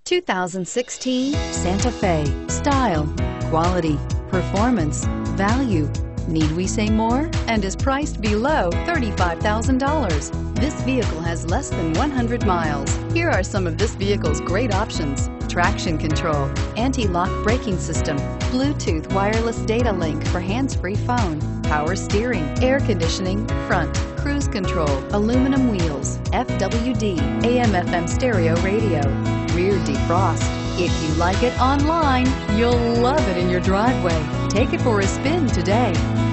2016 Santa Fe. Style, quality, performance, value. Need we say more? And is priced below $35,000. This vehicle has less than 100 miles. Here are some of this vehicle's great options: traction control, anti-lock braking system, Bluetooth wireless data link for hands-free phone, power steering, air conditioning, front, cruise control, aluminum wheels, FWD, AM/FM stereo radio, rear defrost. If you like it online, you'll love it in your driveway. Take it for a spin today.